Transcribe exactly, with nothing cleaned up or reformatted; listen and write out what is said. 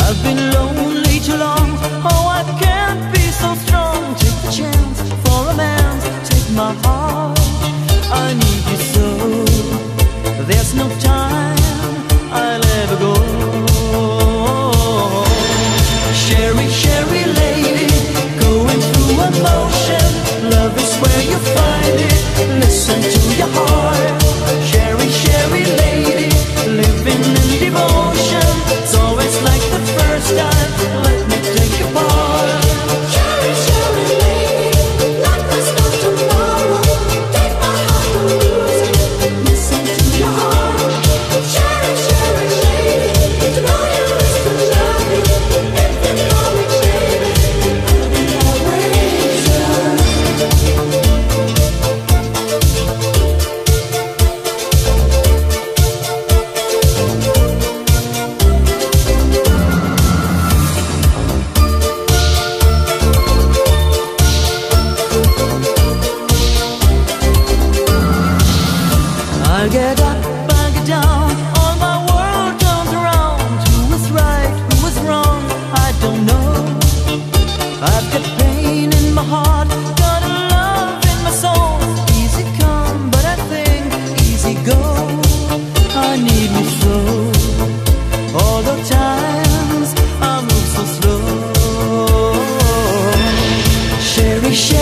I've been lonely too long. Oh, I can't be so strong. Take the chance for a man. Take my heart. I need you so. There's no time. I'll ever go. Sherry, Sherry lady, going through emotion. Love is where you find it. Listen to your heart. Sherry, Sherry lady, living in devotion. It's always like the first time. Let me take your part. Sherry, Sherry lady, life is not tomorrow. Take my heart and lose it. Listen to your heart. Sherry, Sherry lady, to know you is to love me. If you know me, baby, I'll be always yours. I'll get up, I'll get down. All my world turns around. Who was right, who was wrong, I don't know. I've got pain in my heart, got a love in my soul. Easy come, but I think easy go. I need you so. All the times I move so slow. Sherry, Sherry.